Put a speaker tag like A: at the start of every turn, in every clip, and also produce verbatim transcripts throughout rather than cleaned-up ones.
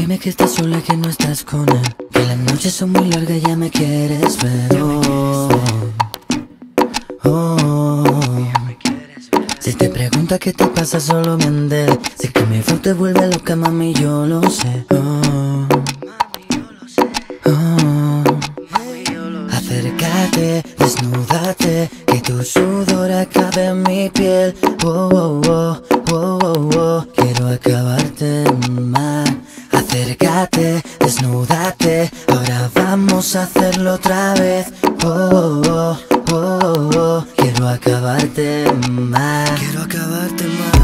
A: Dime que estás sola, que no estás con él, que las noches son muy largas, ya me quieres ver. Oh, oh, oh. Si te pregunta qué te pasa, solo miente. Sé que mi flow te vuelve loca, mami, yo lo sé. Oh, oh. Acércate, desnúdate, que tu sudor acabe en mi piel. Oh, oh, oh, oh, oh, oh. Quiero acabarte más. Acércate, desnúdate, ahora vamos a hacerlo otra vez. Oh, oh, oh, oh, oh. Quiero acabarte más. Quiero acabarte más.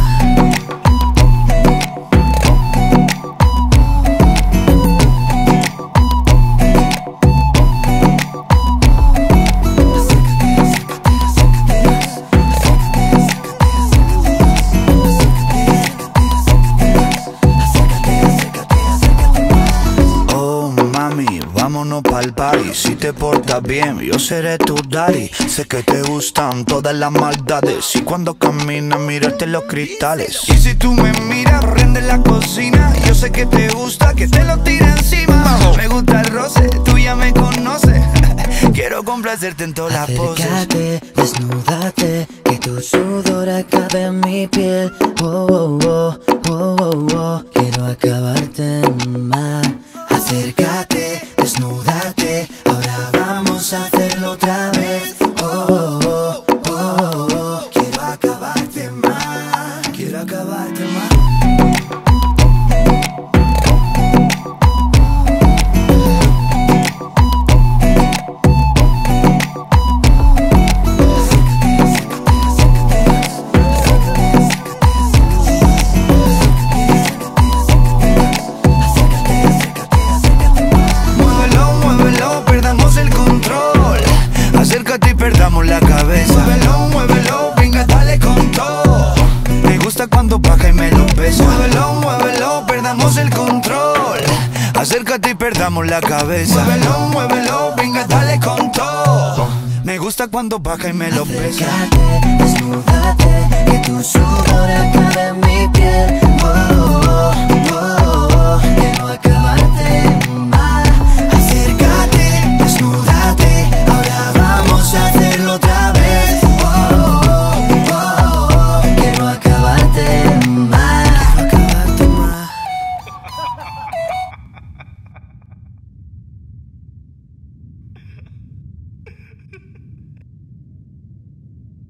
B: Vámonos pa'l party, si te portas bien, yo seré tu daddy. Sé que te gustan todas las maldades y cuando caminas mírate los cristales. Y si tú me miras, rende la cocina. Yo sé que te gusta, que te lo tire encima. Me gusta el roce, tú ya me conoces. Quiero complacerte en todas las poses.
A: Acércate, desnúdate, que tu sudor acabe en mi piel. Oh, oh, oh, oh, oh, oh. Quiero acabarte más. Acércate, desnúdate, ahora vamos a hacerlo otra vez. Oh, oh, oh, oh, oh. Quiero acabarte más. Quiero acabarte más.
B: Acércate y perdamos la cabeza. Muévelo, muévelo, venga, dale con todo. Me gusta cuando baja y me lo besa. Muévelo, muévelo, perdamos el control. Acércate y perdamos la cabeza. Muévelo, muévelo, venga, dale con todo. Me gusta cuando baja y me lo besa.
A: Acércate, desnúdate, que tu sudor acabe en mi piel. Oh, oh, oh, oh, oh. Quiero acabar.